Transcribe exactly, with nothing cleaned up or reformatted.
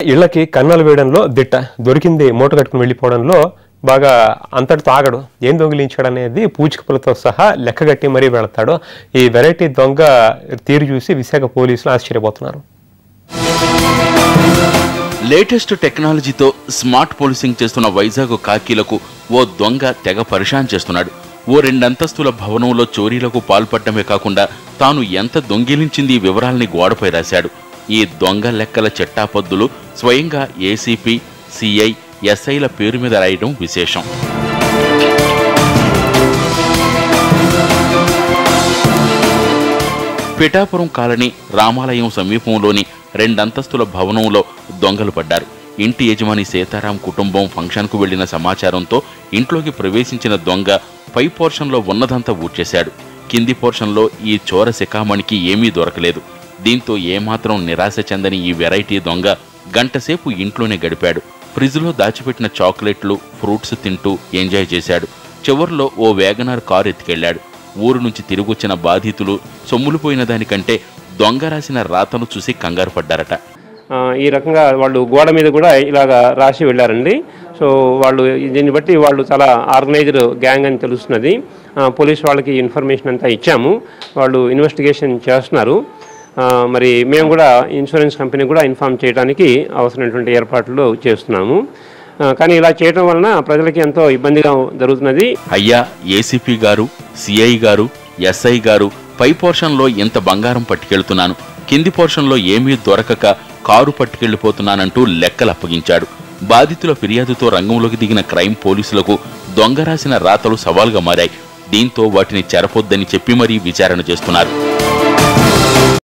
ఇళ్లకి కన్నాలు వేయడంలో దిట్ట, దొరికింది మూట కట్టుకుని వెళ్ళిపోవడంలో బాగా అంతటితో ఆగడు. ఏం దొంగిలించాడు అనేది పూచికపులతో సహా లెక్కగట్టి మరీ వెళతాడు. ఈ వెరైటీ దొంగ తీరు చూసి విశాఖ పోలీసులు ఆశ్చర్యపోతున్నారు. లేటెస్ట్ టెక్నాలజీతో స్మార్ట్ పోలీసింగ్ చేస్తున్న వైజాగ్ కాకీలకు ఓ దొంగ తెగ పరిశాన్ చేస్తున్నాడు. ఓ రెండంతస్తుల భవనంలో చోరీలకు పాల్పడమే కాకుండా తాను ఎంత దొంగిలించింది వివరాల్ని గోడపై రాశాడు. ఈ దొంగ లెక్కల చిట్టాపద్దులు స్వయంగా ఏసీపీ, సిఐ, ఎస్ఐల పేరు మీద రాయడం విశేషం. పిఠాపురం కాలనీ రామాలయం సమీపంలోని రెండంతస్తుల భవనంలో దొంగలు పడ్డారు. ఇంటి యజమాని సీతారాం కుటుంబం ఫంక్షన్కు వెళ్లిన సమాచారంతో ఇంట్లోకి ప్రవేశించిన దొంగ పై పోర్షన్లో ఉన్నదంతా ఊడ్చేశాడు. కింది పోర్షన్లో ఈ చోర శిఖామణికి ఏమీ దొరకలేదు. దీంతో ఏమాత్రం నిరాశ చెందని ఈ వెరైటీ దొంగ గంటసేపు ఇంట్లోనే గడిపాడు. ఫ్రిడ్జ్లో దాచిపెట్టిన చాక్లెట్లు, ఫ్రూట్స్ తింటూ ఎంజాయ్ చేశాడు. చివర్లో ఓ వేగనార్ కారు ఎత్తుకెళ్లాడు. ఊరు నుంచి తిరిగొచ్చిన బాధితులు సొమ్ములుపోయిన దానికంటే దొంగ రాసిన రాతను చూసి కంగారు పడ్డారట. ఈ రకంగా వాళ్ళు గోడ మీద కూడా ఇలాగా రాసి వెళ్ళారండి. సో వాళ్ళు దీన్ని బట్టి వాళ్ళు చాలా ఆర్గనైజ్డ్ గ్యాంగ్ అని తెలుస్తున్నది. పోలీస్ వాళ్ళకి ఇన్ఫర్మేషన్ అంతా ఇచ్చాము. వాళ్ళు ఇన్వెస్టిగేషన్ చేస్తున్నారు. మరి మేము కూడా ఇన్సూరెన్స్ కంపెనీ కూడా ఇన్ఫార్మ్ చేయడానికి అవసరమైనటువంటి ఏర్పాట్లు చేస్తున్నాము. కానీ ఇలా చేయడం వలన ప్రజలకి ఎంతో ఇబ్బందిగా జరుగుతున్నది. అయ్యా ఏసీపీ గారు, సిఐ గారు, ఎస్ఐ గారు, పై పోర్షన్లో ఇంత బంగారం పట్టుకెళ్తున్నాను, కింది పోర్షన్లో ఏమీ దొరకక కారు పట్టుకెళ్లిపోతున్నానంటూ లెక్కలు అప్పగించాడు. బాధితుల ఫిర్యాదుతో రంగంలోకి దిగిన క్రైమ్ పోలీసులకు దొంగ రాసిన రాతలు సవాల్గా మారాయి. దీంతో వాటిని చెరపొద్దని చెప్పి మరీ విచారణ చేస్తున్నారు.